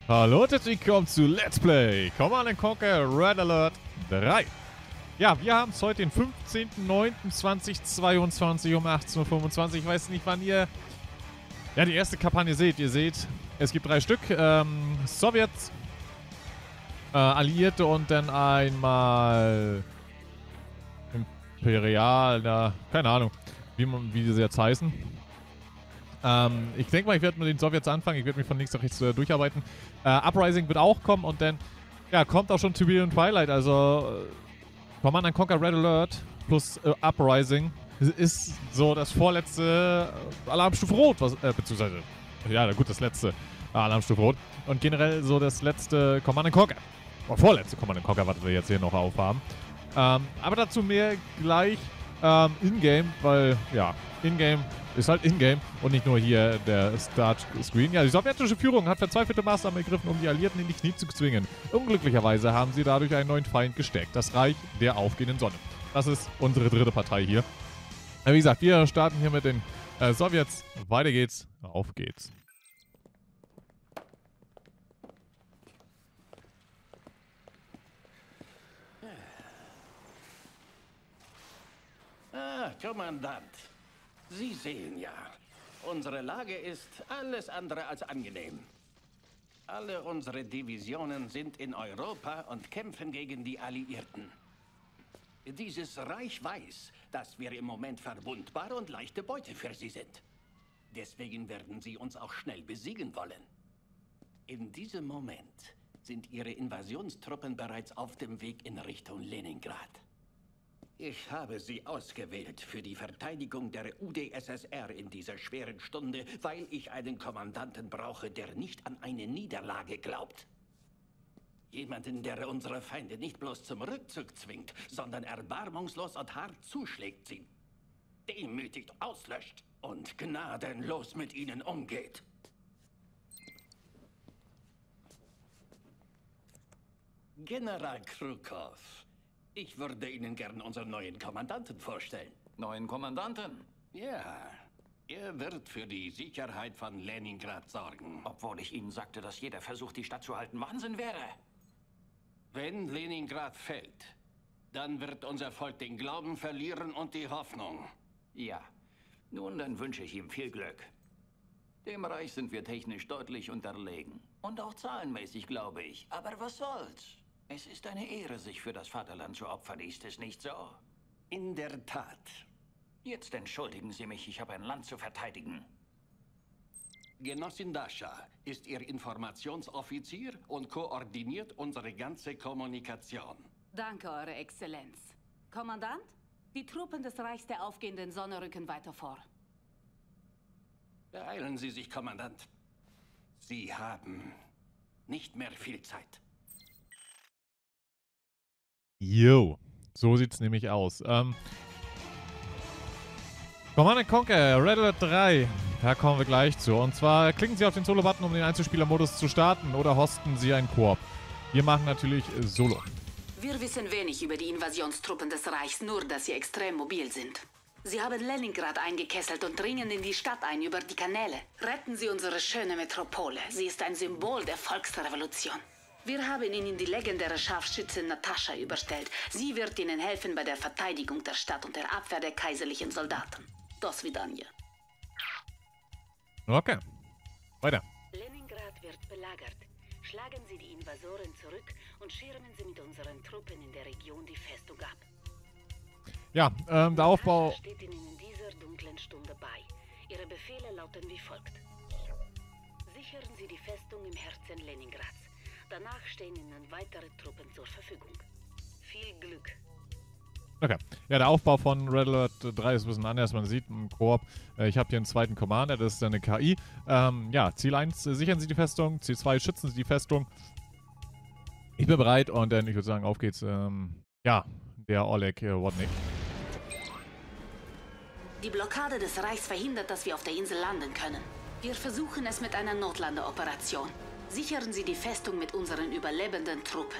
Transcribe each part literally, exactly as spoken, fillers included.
Hallo und herzlich willkommen zu Let's Play Command and Conquer Red Alert drei. Ja, wir haben es heute den fünfzehnten neunten zweitausendzweiundzwanzig um achtzehn Uhr fünfundzwanzig. Ich weiß nicht, wann ihr ja, die erste Kampagne seht. Ihr seht, es gibt drei Stück. Ähm, Sowjets, äh, Alliierte und dann einmal Imperial, na, keine Ahnung, wie, man, wie sie jetzt heißen. Ähm, ich denke mal, ich werde mit den Sowjets anfangen. Ich werde mich von links nach rechts äh, durcharbeiten. Äh, Uprising wird auch kommen und dann, ja, kommt auch schon Tiberian Twilight. Also, äh, Command and Conquer Red Alert plus äh, Uprising ist so das vorletzte äh, Alarmstufe Rot, was, äh, beziehungsweise, ja, gut, das letzte äh, Alarmstufe Rot. Und generell so das letzte Command and Conquer. Oder vorletzte Command and Conquer, was wir jetzt hier noch aufhaben. Ähm, aber dazu mehr gleich ähm, in-game, weil, ja, in-game ist halt in-game und nicht nur hier der Start-Screen. Ja, die sowjetische Führung hat verzweifelte Maßnahmen ergriffen, um die Alliierten in die Knie zu zwingen. Unglücklicherweise haben sie dadurch einen neuen Feind gesteckt, das Reich der aufgehenden Sonne. Das ist unsere dritte Partei hier. Ja, wie gesagt, wir starten hier mit den äh, Sowjets. Weiter geht's. Auf geht's. Ah, Kommandant. Sie sehen ja, unsere Lage ist alles andere als angenehm. Alle unsere Divisionen sind in Europa und kämpfen gegen die Alliierten. Dieses Reich weiß, dass wir im Moment verwundbar und leichte Beute für sie sind. Deswegen werden sie uns auch schnell besiegen wollen. In diesem Moment sind ihre Invasionstruppen bereits auf dem Weg in Richtung Leningrad. Ich habe sie ausgewählt für die Verteidigung der U D S S R in dieser schweren Stunde, weil ich einen Kommandanten brauche, der nicht an eine Niederlage glaubt. Jemanden, der unsere Feinde nicht bloß zum Rückzug zwingt, sondern erbarmungslos und hart zuschlägt, sie demütigt auslöscht und gnadenlos mit ihnen umgeht. General Krukov. Ich würde Ihnen gern unseren neuen Kommandanten vorstellen. Neuen Kommandanten? Ja, er wird für die Sicherheit von Leningrad sorgen. Obwohl ich Ihnen sagte, dass jeder Versuch, die Stadt zu halten, Wahnsinn wäre. Wenn Leningrad fällt, dann wird unser Volk den Glauben verlieren und die Hoffnung. Ja, nun dann wünsche ich ihm viel Glück. Dem Reich sind wir technisch deutlich unterlegen. Und auch zahlenmäßig, glaube ich. Aber was soll's? Es ist eine Ehre, sich für das Vaterland zu opfern, ist es nicht so? In der Tat. Jetzt entschuldigen Sie mich, ich habe ein Land zu verteidigen. Genossin Dasha ist Ihr Informationsoffizier und koordiniert unsere ganze Kommunikation. Danke, Eure Exzellenz. Kommandant, die Truppen des Reichs der aufgehenden Sonne rücken weiter vor. Beeilen Sie sich, Kommandant. Sie haben nicht mehr viel Zeit. Jo, so sieht's nämlich aus. Ähm, Command and Conquer Red Alert drei, da kommen wir gleich zu. Und zwar klicken Sie auf den Solo-Button, um den Einzelspieler-Modus zu starten, oder hosten Sie einen Koop. Wir machen natürlich Solo. Wir wissen wenig über die Invasionstruppen des Reichs, nur dass sie extrem mobil sind. Sie haben Leningrad eingekesselt und dringen in die Stadt ein über die Kanäle. Retten Sie unsere schöne Metropole. Sie ist ein Symbol der Volksrevolution. Wir haben Ihnen die legendäre Scharfschützin Natascha überstellt. Sie wird Ihnen helfen bei der Verteidigung der Stadt und der Abwehr der kaiserlichen Soldaten. Do svidania. Okay, weiter. Leningrad wird belagert. Schlagen Sie die Invasoren zurück und schirmen Sie mit unseren Truppen in der Region die Festung ab. Ja, ähm, der Aufbau... Natascha steht Ihnen in dieser dunklen Stunde bei. Ihre Befehle lauten wie folgt. Sichern Sie die Festung im Herzen Leningrads. Danach stehen Ihnen weitere Truppen zur Verfügung. Viel Glück. Okay. Ja, der Aufbau von Red Alert drei ist ein bisschen anders. Man sieht im Koop, äh, ich habe hier einen zweiten Commander, das ist eine K I. Ähm, ja, Ziel eins, äh, sichern Sie die Festung. Ziel zwei, schützen Sie die Festung. Ich bin bereit und dann, ich würde sagen, auf geht's. Ähm, ja, der Oleg äh, Wodnik. Die Blockade des Reichs verhindert, dass wir auf der Insel landen können. Wir versuchen es mit einer Notlandeoperation. Sichern Sie die Festung mit unseren überlebenden Truppen.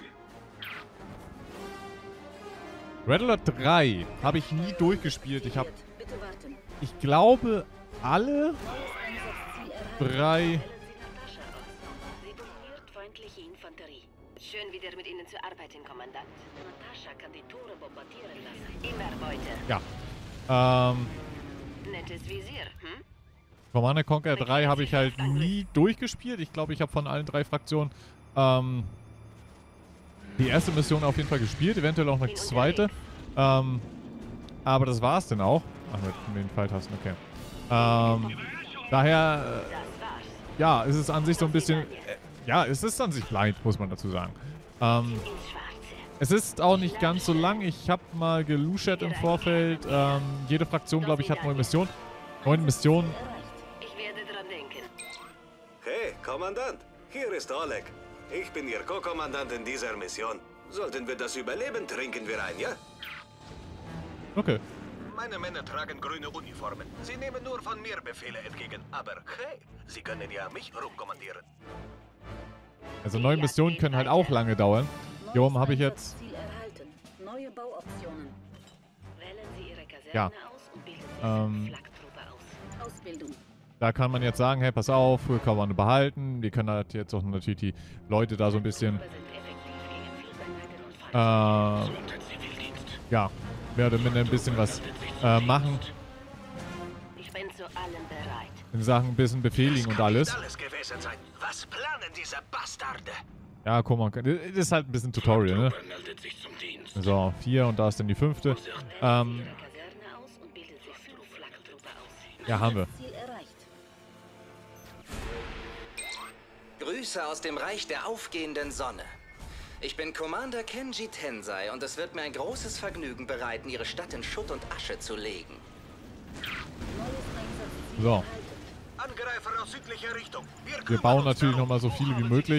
Red Alert drei habe ich nie durchgespielt. Ich habe, ich glaube, alle drei Schön wieder mit Ihnen zu arbeiten, Kommandant. Natascha kann die Tore bombardieren lassen. Immer Beute. Ja. Ähm... Nettes Visier, hm? Command and Conquer drei habe ich halt nie durchgespielt. Ich glaube, ich habe von allen drei Fraktionen ähm, die erste Mission auf jeden Fall gespielt. Eventuell auch eine zweite. Ähm, aber das war es dann auch. Ach, mit den Pfeiltasten, okay. Ähm, daher, äh, ja, ist es an sich so ein bisschen... Äh, ja, es ist an sich blind, muss man dazu sagen. Ähm, es ist auch nicht ganz so lang. Ich habe mal geluschert im Vorfeld. Ähm, jede Fraktion, glaube ich, hat neue Missionen. Neun Missionen. Ich werde dran denken. Hey, Kommandant, hier ist Oleg. Ich bin Ihr Co-Kommandant in dieser Mission. Sollten wir das überleben, trinken wir ein, ja? Okay. Meine Männer tragen grüne Uniformen. Sie nehmen nur von mir Befehle entgegen. Aber hey, Sie können ja mich rumkommandieren. Also neue Missionen können halt auch lange dauern. Hier oben habe ich jetzt... Neue Bauoptionen. Wählen Sie Ihre Kaserne Ja. aus und bilden Sie Ähm, Flaktruppe aus. Ausbildung. Da kann man jetzt sagen, hey, pass auf, kann man behalten. Wir können halt jetzt auch natürlich die Leute da so ein bisschen... Äh, ja, mehr oder minder ein bisschen was äh, machen. Ich bin zu allem bereit. In Sachen ein bisschen befehligen und alles. Alles gewesen sein. Was planen diese Bastarde? Ja, guck mal, das ist halt ein bisschen Tutorial, ne? So, vier und da ist dann die fünfte. Ähm, Ihre Kaserne aus und bilden Sie Flaktruppe aus. ja, haben wir. Ziel erreicht. Grüße aus dem Reich der aufgehenden Sonne. Ich bin Commander Kenji Tensei und es wird mir ein großes Vergnügen bereiten, Ihre Stadt in Schutt und Asche zu legen. So, Angreifer aus südlicher Richtung. wir bauen natürlich nochmal so viele wie möglich.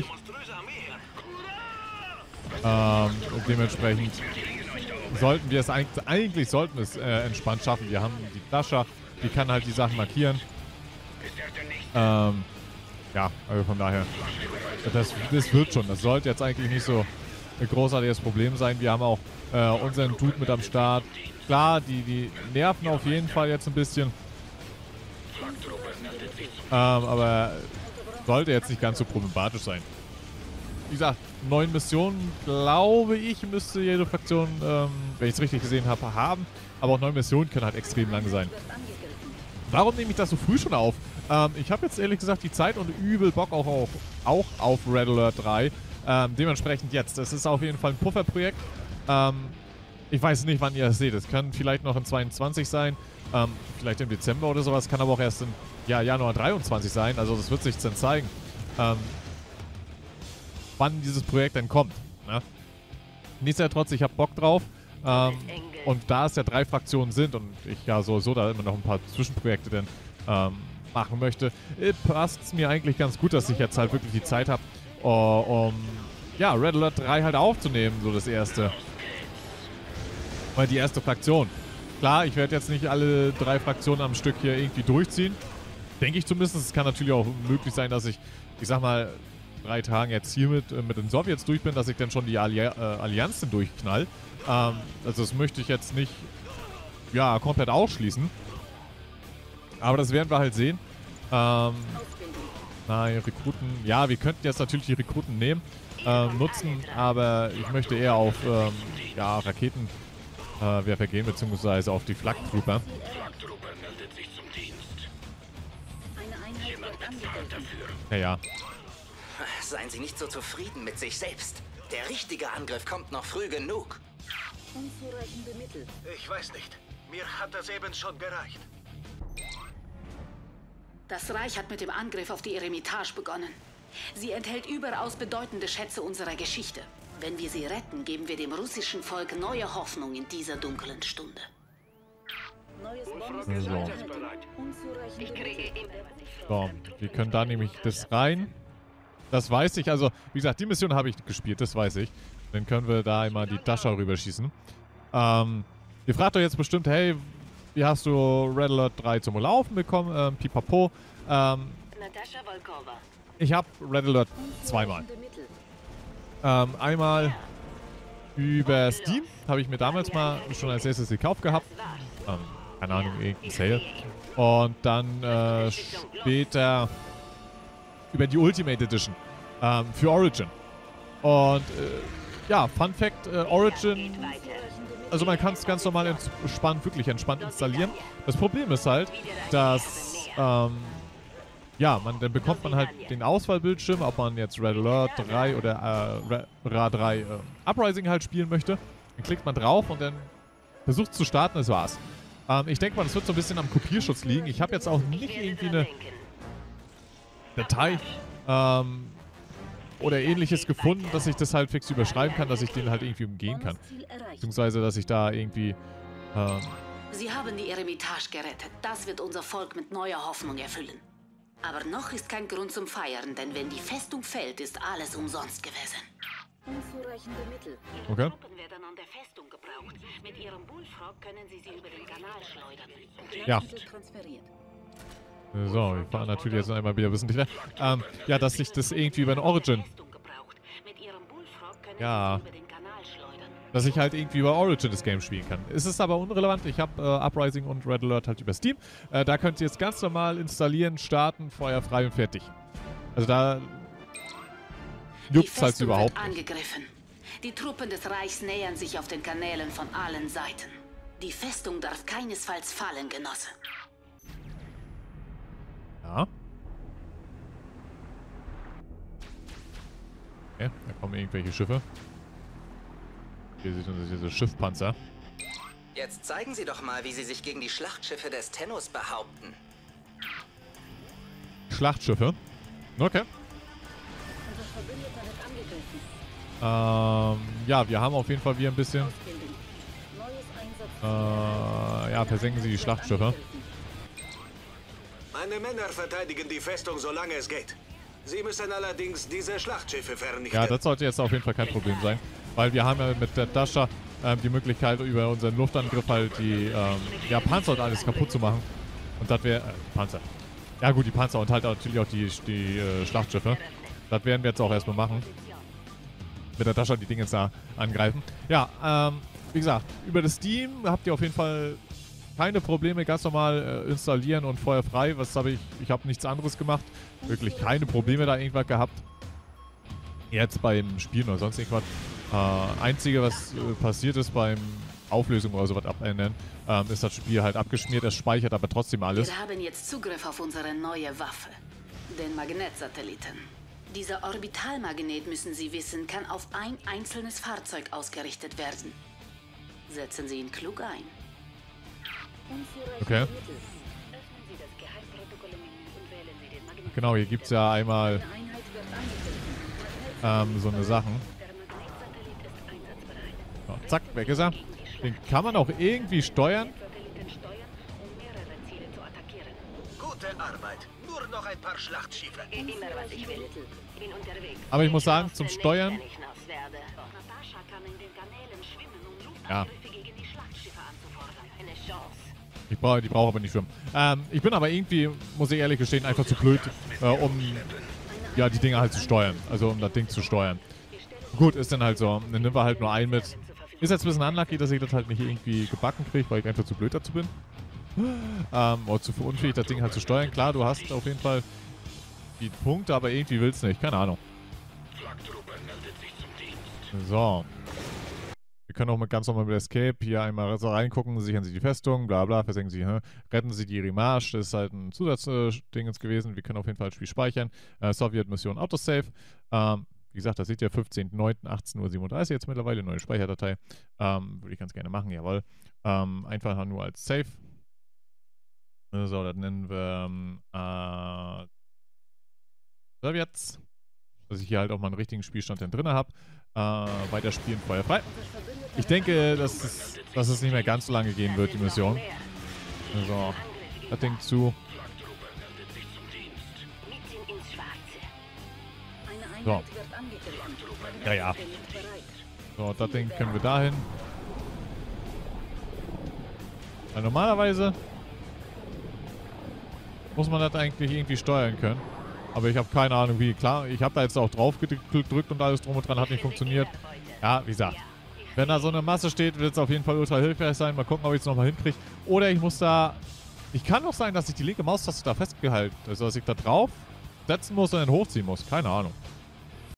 Ähm, dementsprechend sollten wir es eigentlich, eigentlich sollten wir es äh, entspannt schaffen. Wir haben die Tascha, die kann halt die Sachen markieren. Ähm, ja, also von daher, das, das wird schon. Das sollte jetzt eigentlich nicht so ein großartiges Problem sein. Wir haben auch äh, unseren Dude mit am Start. Klar, die, die nerven auf jeden Fall jetzt ein bisschen. Ähm, aber sollte jetzt nicht ganz so problematisch sein. Wie gesagt, neun Missionen, glaube ich, müsste jede Fraktion, ähm, wenn ich es richtig gesehen habe, haben. Aber auch neun Missionen können halt extrem lang sein. Warum nehme ich das so früh schon auf? Ähm, ich habe jetzt ehrlich gesagt die Zeit und übel Bock auch auf, auch auf Red Alert drei. Ähm, dementsprechend jetzt. Das ist auf jeden Fall ein Pufferprojekt. Ähm, ich weiß nicht, wann ihr das seht. Es kann vielleicht noch in zweiundzwanzig sein. Ähm, vielleicht im Dezember oder sowas. Kann aber auch erst im ja, Januar dreiundzwanzig sein. Also das wird sich dann zeigen. Ähm, wann dieses Projekt denn kommt. Ne? Nichtsdestotrotz, ich habe Bock drauf. Ähm, und da es ja drei Fraktionen sind und ich ja sowieso da immer noch ein paar Zwischenprojekte dann ähm, machen möchte, passt es mir eigentlich ganz gut, dass ich jetzt halt wirklich die Zeit habe, uh, um ja, Red Alert drei halt aufzunehmen, so das erste. Weil die erste Fraktion. Klar, ich werde jetzt nicht alle drei Fraktionen am Stück hier irgendwie durchziehen. Denke ich zumindest. Es kann natürlich auch möglich sein, dass ich, ich sag mal, drei Tagen jetzt hier mit, äh, mit den Sowjets durch bin, dass ich dann schon die Alli äh, Allianz dann durchknall. Ähm, also das möchte ich jetzt nicht, ja, komplett ausschließen. Aber das werden wir halt sehen. Ähm, nein, Rekruten, ja, wir könnten jetzt natürlich die Rekruten nehmen, äh, nutzen, aber ich möchte eher auf, ähm, ja, Raketen äh, Werfer gehen, beziehungsweise auf die Flak-Trooper. Ja, ja. Seien Sie nicht so zufrieden mit sich selbst. Der richtige Angriff kommt noch früh genug. Unzureichende Mittel. Ich weiß nicht. Mir hat das eben schon gereicht. Das Reich hat mit dem Angriff auf die Eremitage begonnen. Sie enthält überaus bedeutende Schätze unserer Geschichte. Wenn wir sie retten, geben wir dem russischen Volk neue Hoffnung in dieser dunklen Stunde. Neues So. Ich kriege immer. So, wir können da nämlich das rein. Das weiß ich, also wie gesagt, die Mission habe ich gespielt, das weiß ich. Dann können wir da immer die Tascha rüberschießen. Ähm, ihr fragt euch jetzt bestimmt, hey, wie hast du Red Alert drei zum Laufen bekommen? Ähm, pipapo. Ähm, Natascha Volkova. ich habe Red Alert zweimal. Ähm, einmal über Steam, habe ich mir damals mal schon als erstes gekauft gehabt. Ähm, keine Ahnung, irgendein Sale. Und dann äh, später über die Ultimate Edition ähm, für Origin. Und äh, ja, Fun Fact, äh, Origin, also man kann es ganz normal entspannt, wirklich entspannt installieren. Das Problem ist halt, dass, ähm, ja, man, dann bekommt man halt den Auswahlbildschirm, ob man jetzt Red Alert drei oder äh, Ra Ra drei äh, Uprising halt spielen möchte. Dann klickt man drauf und dann versucht zu starten, das war's. Ähm, ich denke mal, das wird so ein bisschen am Kopierschutz liegen. Ich habe jetzt auch nicht irgendwie eine Datei, ähm, oder ähnliches gefunden, dass ich das halt fix überschreiben kann, dass ich den halt irgendwie umgehen kann. Beziehungsweise, dass ich da irgendwie... Ähm Sie haben die Eremitage gerettet. Das wird unser Volk mit neuer Hoffnung erfüllen. Aber noch ist kein Grund zum Feiern, denn wenn die Festung fällt, ist alles umsonst gewesen. Unzureichende Mittel. Ihre Okay. Truppen werden an der Festung gebraucht. Mit ihrem Bullfrog können sie sie über den Kanal schleudern. Ja. Transferiert. So, wir fahren natürlich jetzt einmal wieder wissentlich. Ähm, ja, dass ich das irgendwie über den Origin... Ja... Dass ich halt irgendwie über Origin das Game spielen kann. Es ist aber unrelevant. Ich habe äh, Uprising und Red Alert halt über Steam. Äh, da könnt ihr jetzt ganz normal installieren, starten, feuerfrei und fertig. Also da juckt es halt überhaupt nicht. Angegriffen. Die Truppen des Reichs nähern sich auf den Kanälen von allen Seiten. Die Festung darf keinesfalls fallen, Genosse. Ja. Okay, da kommen irgendwelche Schiffe. Hier sieht man diese Schiffpanzer. Jetzt zeigen Sie doch mal, wie Sie sich gegen die Schlachtschiffe des Tennos behaupten. Schlachtschiffe. Okay. Ähm, ja, wir haben auf jeden Fall wieder ein bisschen... Äh, ja, versenken Sie die Schlachtschiffe. Meine Männer verteidigen die Festung, solange es geht. Sie müssen allerdings diese Schlachtschiffe vernichten. Ja, das sollte jetzt auf jeden Fall kein Problem sein. Weil wir haben ja mit der Dasha ähm, die Möglichkeit, über unseren Luftangriff halt die ähm, ja, Panzer und alles kaputt zu machen. Und das wäre... Äh, Panzer. Ja gut, die Panzer und halt natürlich auch die, die äh, Schlachtschiffe. Das werden wir jetzt auch erstmal machen. Mit der Dasha die Dinge jetzt da angreifen. Ja, ähm, wie gesagt, über das Steam habt ihr auf jeden Fall keine Probleme, ganz normal äh, installieren und feuerfrei. Was habe ich? Ich habe nichts anderes gemacht. Wirklich keine Probleme da irgendwas gehabt. Jetzt beim Spielen oder sonst irgendwas. Äh, Einzige, was äh, passiert ist beim Auflösung oder sowas abändern, ähm, ist das Spiel halt abgeschmiert. Es speichert aber trotzdem alles. Wir haben jetzt Zugriff auf unsere neue Waffe. Den Magnetsatelliten. Dieser Orbitalmagnet, müssen Sie wissen, kann auf ein einzelnes Fahrzeug ausgerichtet werden. Setzen Sie ihn klug ein. Okay. Genau, hier gibt es ja einmal ähm, so eine Sachen. So, zack, weg ist er. Den kann man auch irgendwie steuern. Gute Arbeit. Nur noch ein paar Schlachtschiffe. Aber ich muss sagen, zum Steuern... Ja. Ich brauche, die brauche aber nicht schwimmen. Ähm, ich bin aber irgendwie, muss ich ehrlich gestehen, einfach zu blöd, äh, um ja, die Dinge halt zu steuern. Also um das Ding zu steuern. Gut, ist dann halt so. Dann nehmen wir halt nur einen mit. Ist jetzt ein bisschen unlucky, dass ich das halt nicht irgendwie gebacken kriege, weil ich einfach zu blöd dazu bin. Ähm, oder zu unfähig, das Ding halt zu steuern. Klar, du hast auf jeden Fall die Punkte, aber irgendwie willst du nicht. Keine Ahnung. So. Wir können auch mit ganz normal mit Escape hier einmal so reingucken, sichern Sie die Festung, bla bla, versenken Sie, hä? Retten Sie die Remarche, das ist halt ein Zusatzding äh, gewesen. Wir können auf jeden Fall das Spiel speichern. Äh, Sowjet-Mission Autosave. Ähm, wie gesagt, das seht ihr, fünfzehnten neunten achtzehn Uhr siebenunddreißig jetzt mittlerweile, neue Speicherdatei. Ähm, würde ich ganz gerne machen, jawohl. Ähm, einfach nur als Save. So, das nennen wir ähm, äh, Sowjets. Dass ich hier halt auch mal einen richtigen Spielstand drin habe. Äh, weiterspielen, feuerfrei. Ich denke, dass es, dass es nicht mehr ganz so lange gehen wird, die Mission. So, das Ding zu. So. Ja, ja. So, das Ding können wir dahin. Weil normalerweise muss man das eigentlich irgendwie steuern können. Aber ich habe keine Ahnung wie. Klar, ich habe da jetzt auch drauf gedrückt und alles drum und dran, hat nicht funktioniert. Ja, wie gesagt. Wenn da so eine Masse steht, wird es auf jeden Fall ultra hilfreich sein. Mal gucken, ob ich es nochmal hinkriege. Oder ich muss da... Ich kann auch sein, dass ich die linke Maustaste da festgehalten... Also, dass ich da drauf setzen muss und dann hochziehen muss. Keine Ahnung.